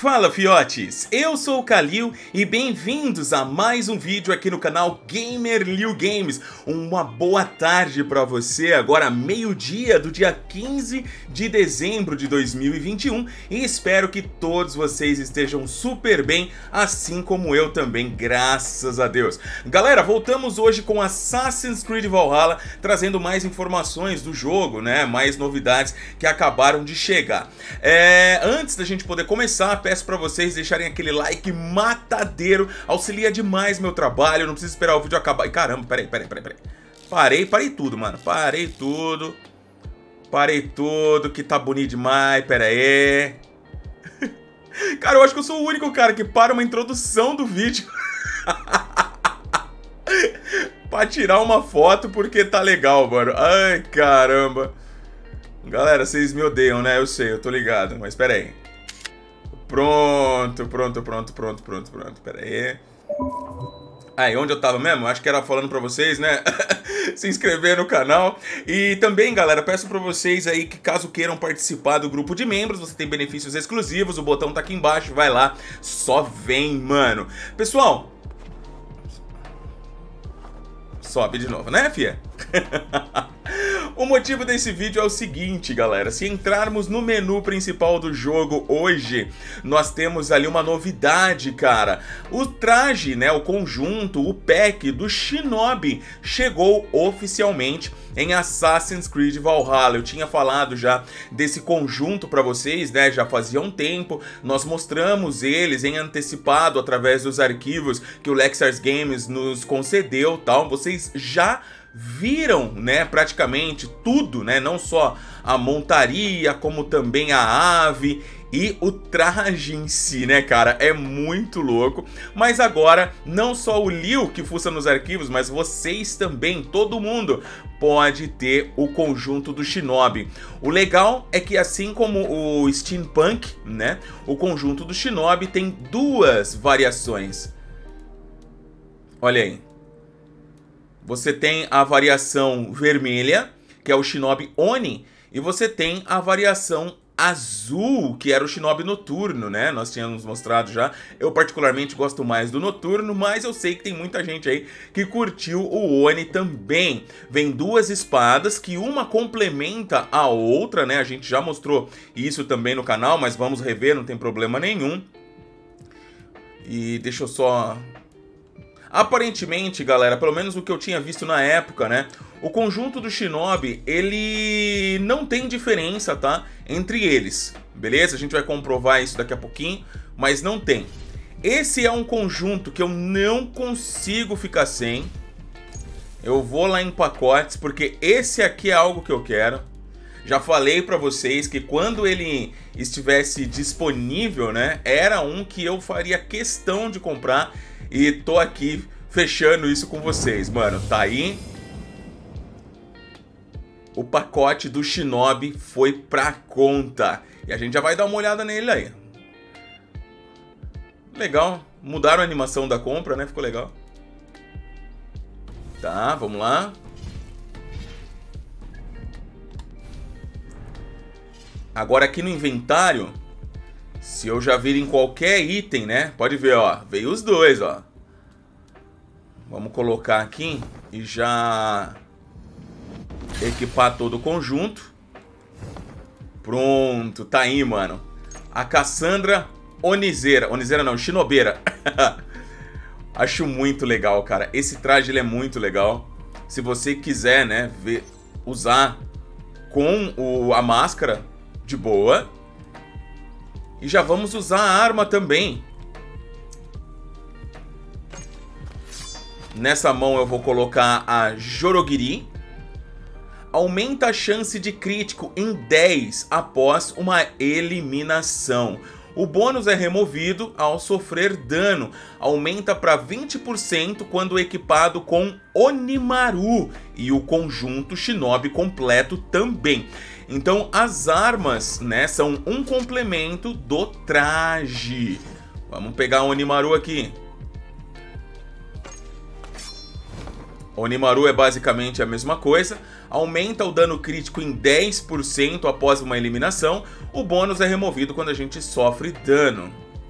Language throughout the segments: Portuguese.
Fala fiotes, eu sou o Kalil e bem-vindos a mais um vídeo aqui no canal Gamer Liu Games. Uma boa tarde para você, agora meio-dia do dia 15 de dezembro de 2021 e espero que todos vocês estejam super bem, assim como eu também, graças a Deus. Galera, voltamos hoje com Assassin's Creed Valhalla, trazendo mais informações do jogo, né, mais novidades que acabaram de chegar. Antes da gente poder começar, peço para vocês deixarem aquele like matadeiro, auxilia demais meu trabalho, não precisa esperar o vídeo acabar. Caramba, peraí. Parei tudo, mano, parei tudo, que tá bonito demais, pera aí. Cara, eu acho que eu sou o único cara que para uma introdução do vídeo pra tirar uma foto porque tá legal, mano. Ai, caramba. Galera, vocês me odeiam, né? Eu sei, eu tô ligado, mas pera aí. Pronto. Pera aí. Aí, onde eu tava mesmo? Acho que era falando pra vocês, né? Se inscrever no canal. E também, galera, peço pra vocês aí que caso queiram participar do grupo de membros, você tem benefícios exclusivos, o botão tá aqui embaixo, vai lá, só vem, mano. Pessoal, sobe de novo, né, fia? O motivo desse vídeo é o seguinte, galera, se entrarmos no menu principal do jogo hoje, nós temos ali uma novidade, cara. O traje, né, o conjunto, o pack do Shinobi chegou oficialmente em Assassin's Creed Valhalla. Eu tinha falado já desse conjunto pra vocês, né, já fazia um tempo. Nós mostramos eles em antecipado através dos arquivos que o Lexars Games nos concedeu, tal. Vocês já viram, né, praticamente tudo, né, não só a montaria, como também a ave e o traje em si, né, cara, é muito louco. Mas agora, não só o Liu que fuça nos arquivos, mas vocês também, todo mundo pode ter o conjunto do Shinobi. O legal é que assim como o Steampunk, né, o conjunto do Shinobi tem duas variações. Olha aí. Você tem a variação vermelha, que é o Shinobi Oni, e você tem a variação azul, que era o Shinobi Noturno, né? Nós tínhamos mostrado já. Eu particularmente gosto mais do Noturno, mas eu sei que tem muita gente aí que curtiu o Oni também. Vem duas espadas, que uma complementa a outra, né? A gente já mostrou isso também no canal, mas vamos rever, não tem problema nenhum. E deixa eu só... Aparentemente, galera, pelo menos o que eu tinha visto na época, né? O conjunto do Shinobi, ele não tem diferença, tá? Entre eles, beleza? A gente vai comprovar isso daqui a pouquinho, mas não tem. Esse é um conjunto que eu não consigo ficar sem. Eu vou lá em pacotes, porque esse aqui é algo que eu quero. Já falei pra vocês que quando ele estivesse disponível, né? Era um que eu faria questão de comprar. E tô aqui fechando isso com vocês, mano. Tá aí. O pacote do Shinobi foi pra conta. E a gente já vai dar uma olhada nele aí. Legal. Mudaram a animação da compra, né? Ficou legal. Tá, vamos lá. Agora aqui no inventário... Se eu já vir em qualquer item, né? Pode ver, ó. Veio os dois, ó. Vamos colocar aqui e já equipar todo o conjunto. Pronto, tá aí, mano. A Cassandra Onizeira. Onizeira não, Shinobeira. Acho muito legal, cara. Esse traje, ele é muito legal. Se você quiser, né, usar com a máscara, de boa. E já vamos usar a arma também. Nessa mão eu vou colocar a Jorogiri. Aumenta a chance de crítico em 10 após uma eliminação. O bônus é removido ao sofrer dano. Aumenta para 20% quando equipado com Onimaru. E o conjunto Shinobi completo também. Então as armas, né, são um complemento do traje. Vamos pegar o Onimaru aqui. Onimaru é basicamente a mesma coisa. Aumenta o dano crítico em 10% após uma eliminação. O bônus é removido quando a gente sofre dano.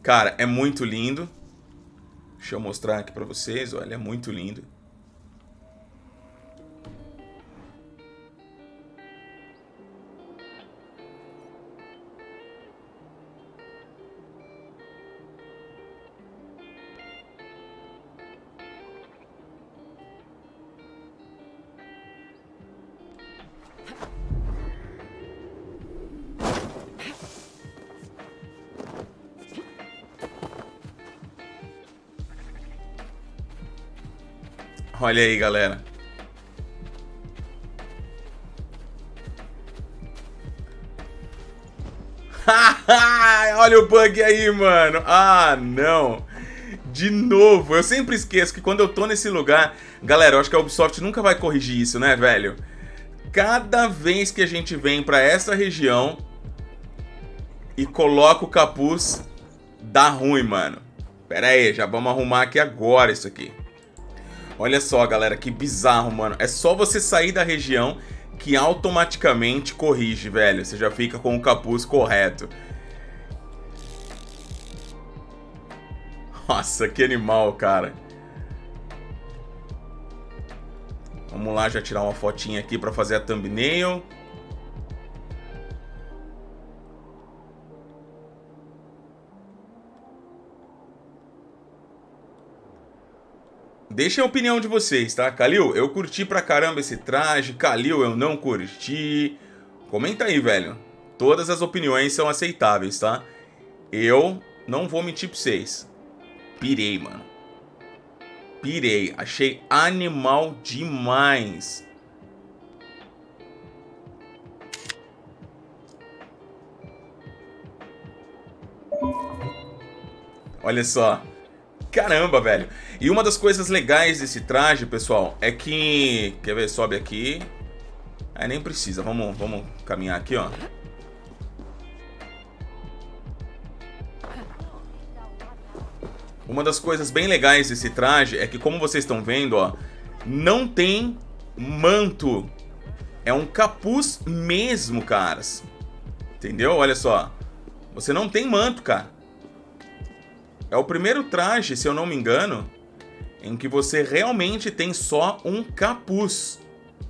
Cara, é muito lindo. Deixa eu mostrar aqui pra vocês, olha, é muito lindo. Olha aí, galera. Olha o bug aí, mano. Ah, não. De novo. Eu sempre esqueço que quando eu tô nesse lugar... Galera, eu acho que a Ubisoft nunca vai corrigir isso, né, velho? Cada vez que a gente vem pra essa região e coloca o capuz, dá ruim, mano. Pera aí, já vamos arrumar aqui agora isso aqui. Olha só, galera, que bizarro, mano. É só você sair da região que automaticamente corrige, velho. Você já fica com o capuz correto. Nossa, que animal, cara. Vamos lá já tirar uma fotinha aqui pra fazer a thumbnail. Deixem a opinião de vocês, tá? Kalil, eu curti pra caramba esse traje. Kalil, eu não curti. Comenta aí, velho. Todas as opiniões são aceitáveis, tá? Eu não vou mentir pra vocês. Pirei, mano. Pirei. Achei animal demais. Olha só. Caramba, velho. E uma das coisas legais desse traje, pessoal, é que... Quer ver? Sobe aqui. Aí nem precisa. Vamos caminhar aqui, ó. Uma das coisas bem legais desse traje é que, como vocês estão vendo, ó, não tem manto. É um capuz mesmo, caras. Entendeu? Olha só. Você não tem manto, cara. É o primeiro traje, se eu não me engano, em que você realmente tem só um capuz.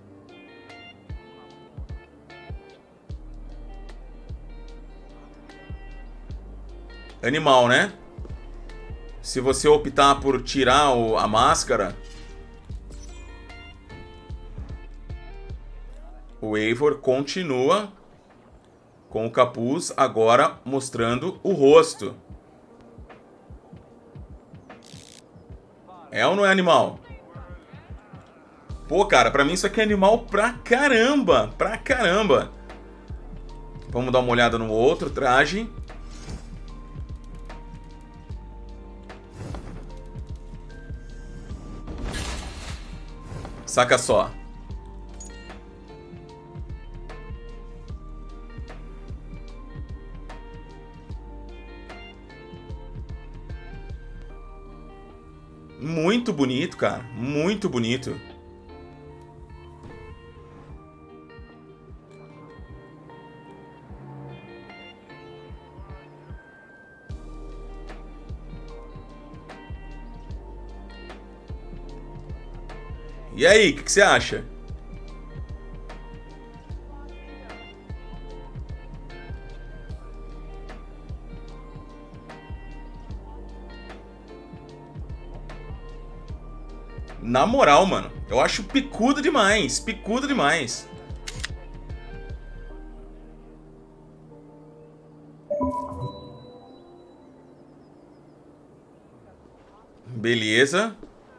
Animal, né? Se você optar por tirar a máscara, o Eivor continua com o capuz, agora mostrando o rosto. É ou não é animal? Pô, cara, pra mim isso aqui é animal pra caramba. Pra caramba. Vamos dar uma olhada no outro traje. Saca só. Muito bonito, cara. Muito bonito. E aí, o que você acha? Na moral, mano, eu acho picudo demais. Picudo demais. Beleza.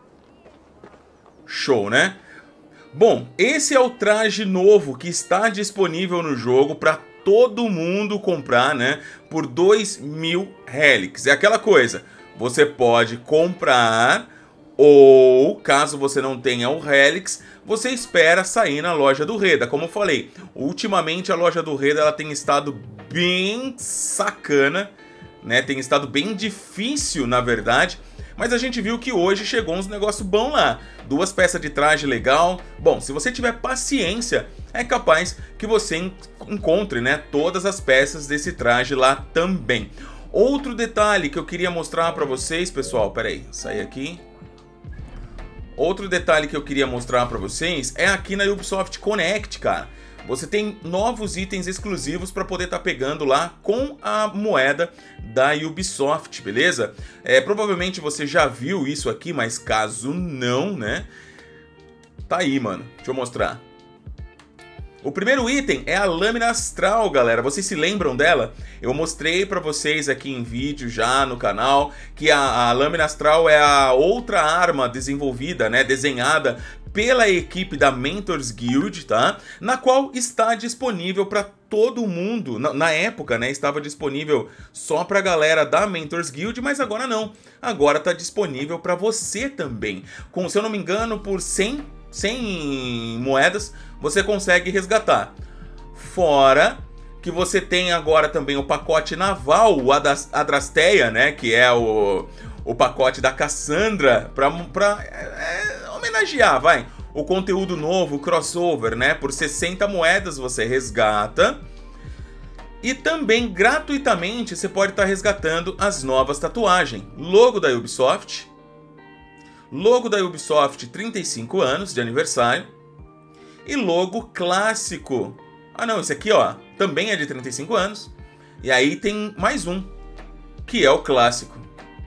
Show, né? Bom, esse é o traje novo que está disponível no jogo para todo mundo comprar, né? Por 2.000 Helix. É aquela coisa, você pode comprar, ou caso você não tenha o Helix, você espera sair na loja do Reda. Como eu falei, ultimamente a loja do Reda ela tem estado bem sacana, né? Tem estado bem difícil, na verdade. Mas a gente viu que hoje chegou uns negócios bons lá. 2 peças de traje legal. Bom, se você tiver paciência, é capaz que você encontre, né, todas as peças desse traje lá também. Outro detalhe que eu queria mostrar pra vocês, pessoal, pera aí, sair aqui. Outro detalhe que eu queria mostrar pra vocês é aqui na Ubisoft Connect, cara. Você tem novos itens exclusivos para poder estar pegando lá com a moeda da Ubisoft, beleza? Provavelmente você já viu isso aqui, mas caso não, né? Tá aí, mano. Deixa eu mostrar. O primeiro item é a Lâmina Astral, galera. Vocês se lembram dela? Eu mostrei pra vocês aqui em vídeo já no canal que a Lâmina Astral é a outra arma desenvolvida, né, desenhada pela equipe da Mentors Guild, tá? Na qual está disponível para todo mundo. Na época, né, estava disponível só pra galera da Mentors Guild, mas agora não. Agora tá disponível para você também. Com, se eu não me engano, por 100 moedas, você consegue resgatar. Fora que você tem agora também o pacote naval, o Adrasteia, né? Que é o pacote da Cassandra, pra homenagear, vai, o conteúdo novo, o crossover, né? Por 60 moedas você resgata. E também, gratuitamente, você pode estar resgatando as novas tatuagens. Logo da Ubisoft. Logo da Ubisoft 35 anos de aniversário. E logo clássico. Ah não, esse aqui ó, também é de 35 anos. E aí tem mais um, que é o clássico.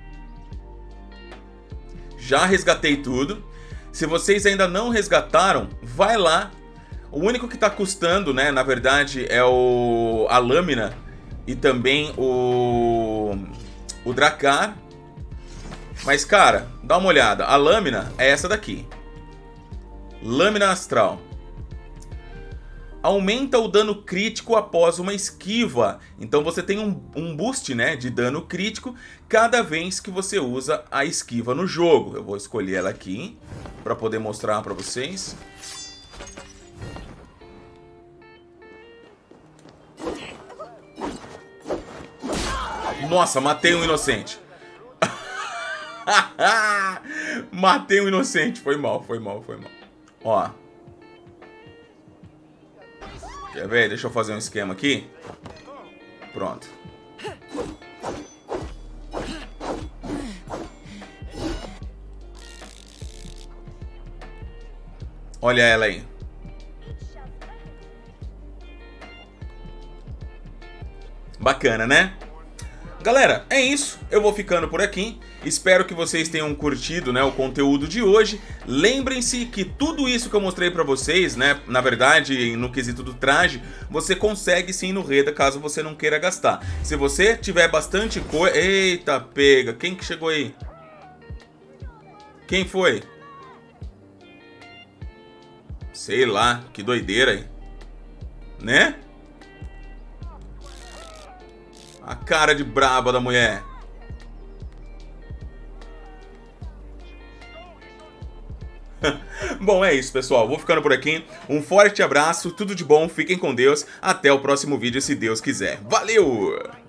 Já resgatei tudo. Se vocês ainda não resgataram, vai lá. O único que está custando, né, na verdade, é a lâmina e também o Drakkar. Mas, cara, dá uma olhada. A lâmina é essa daqui. Lâmina Astral. Aumenta o dano crítico após uma esquiva. Então você tem um boost, né, de dano crítico cada vez que você usa a esquiva no jogo. Eu vou escolher ela aqui para poder mostrar para vocês. Nossa, matei um inocente. Matei um inocente. Foi mal, foi mal, foi mal. Ó. Quer ver? Deixa eu fazer um esquema aqui. Pronto. Olha ela aí. Bacana, né? Galera, é isso. Eu vou ficando por aqui. Espero que vocês tenham curtido, né, o conteúdo de hoje. Lembrem-se que tudo isso que eu mostrei pra vocês, né, na verdade, no quesito do traje, você consegue sim no Reda, caso você não queira gastar. Se você tiver bastante coisa... Eita, pega. Quem que chegou aí? Quem foi? Sei lá, que doideira aí. Né? A cara de braba da mulher. Bom, é isso, pessoal. Vou ficando por aqui. Um forte abraço, tudo de bom, fiquem com Deus. Até o próximo vídeo, se Deus quiser. Valeu!